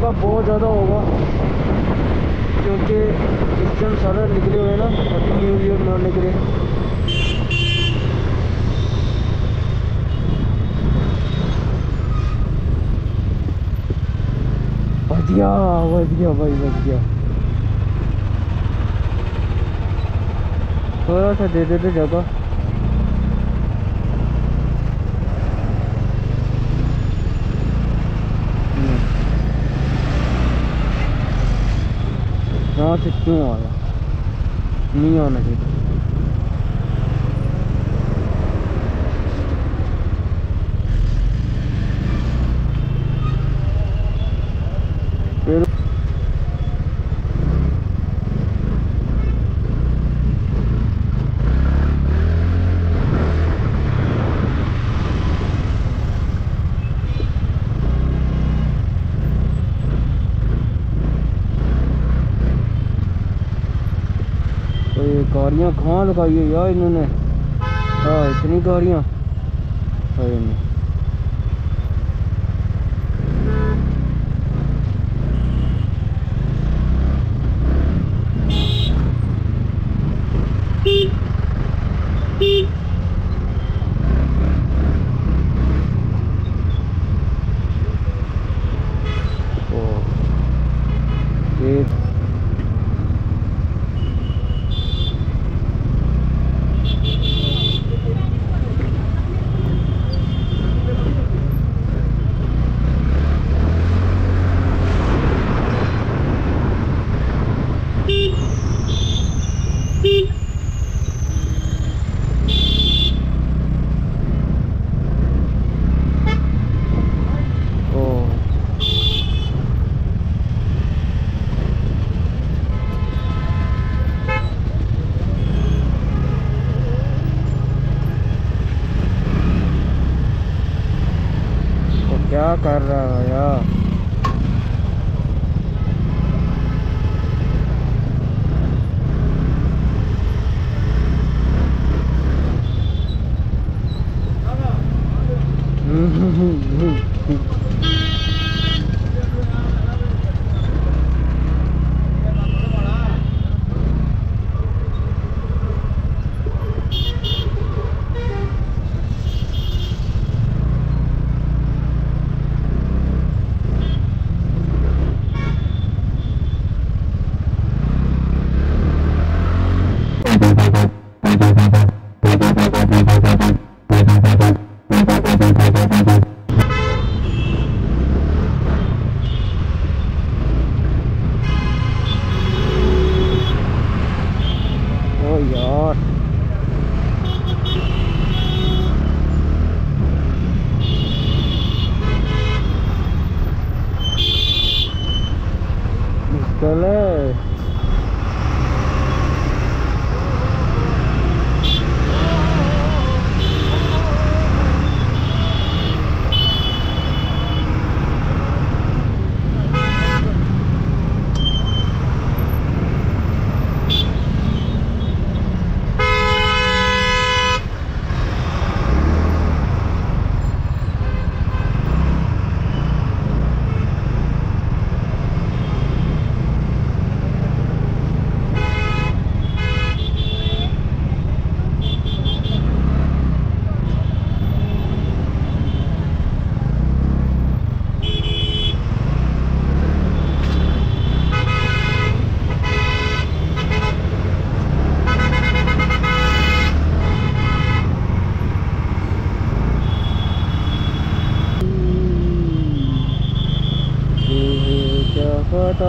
होगा, बहुत ज़्यादा होगा, क्योंकि इस टाइम सारे निकले हुए हैं ना हैप्पी न्यू ईयर मनाने के लिए। बढ़िया बढ़िया भाई बढ़िया। थोड़ा सा दे देते जगह। यहाँ से क्यों आया, नहीं आना चाहिए। गाड़ियाँ कहाँ लगाई है यार इन्होंने, हाँ इतनी गाड़ियाँ है इन्हें। क्या कर रहा है यार, पता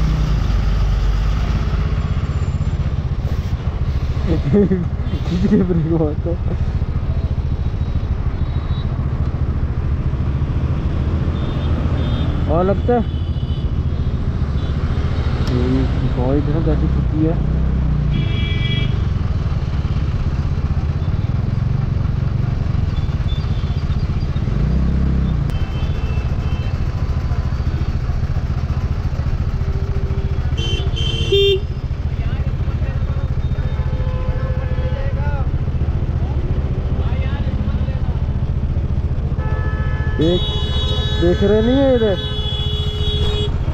किसी ब्रेक मारता और लगता है गाड़ी देखो कैसी छुट्टी है। देख रहे नहीं है इधर।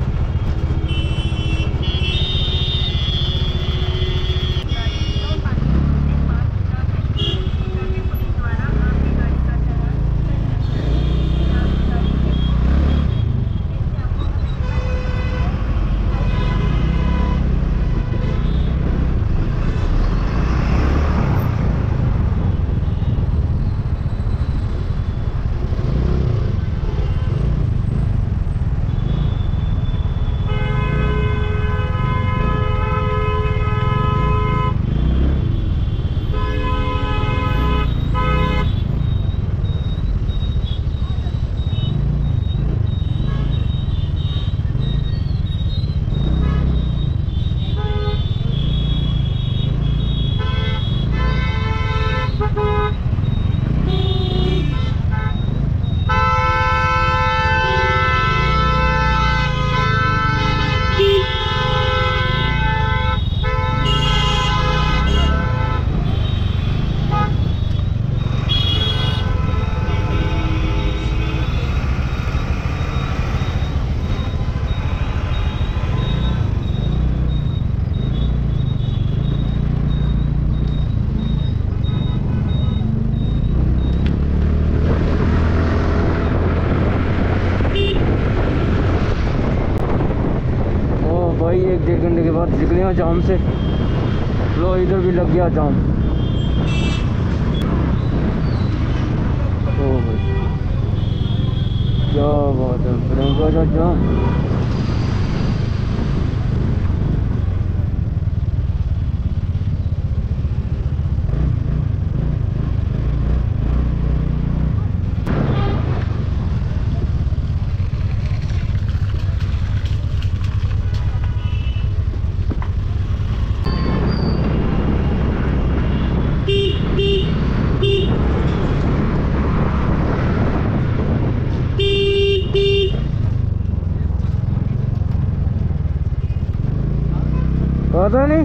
1 घंटे के बाद निकले हैं जाम से। लो इधर भी लग गया जाम। ओ भाई क्या बात है, प्रियंका का जाम। पता नहीं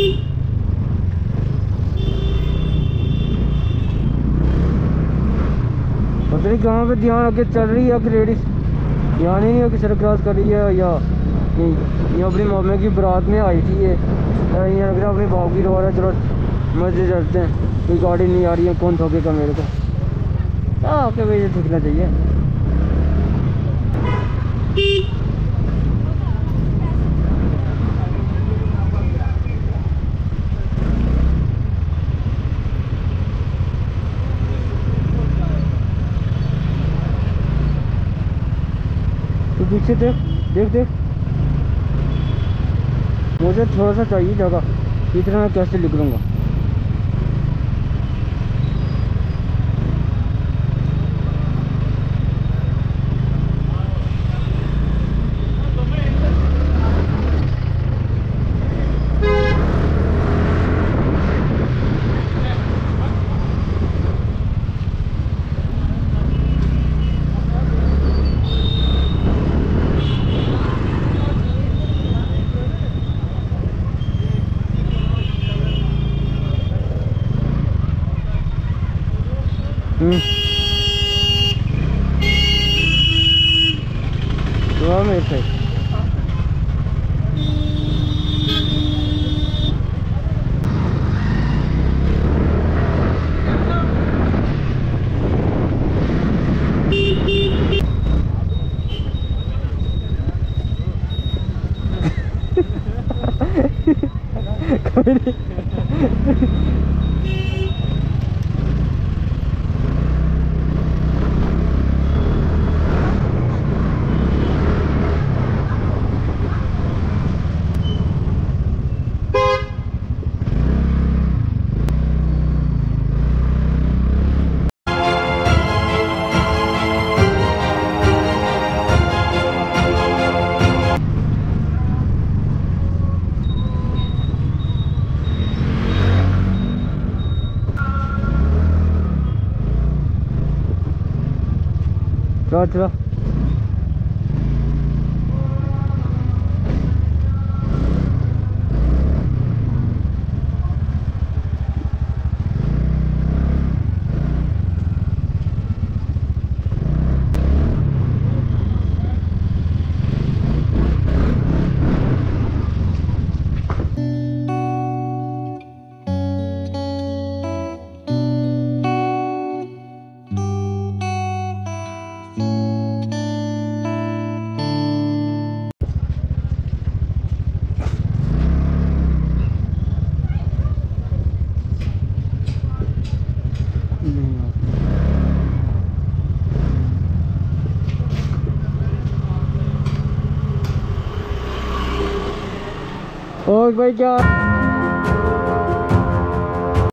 पता नहीं कहाँ पे ध्यान आके चल रही है कि लेडीज, ध्यान ही नहीं है कि सड़क क्रॉस कर रही है या नहीं। ये अपने मामे की बारात में आई थी ये लग रहा अपने बाप की रोड है। चलो मजे चलते हैं, कोई गाड़ी नहीं आ रही है, कौन ठोकेगा मेरे को। आपके वजह से ठुकना चाहिए। तो पीछे देख देख देख, मुझे थोड़ा सा चाहिए जगह, इतना मैं कैसे निकलूँगा। तो मेरे से कोई नहीं। चलो चलो और भाई क्या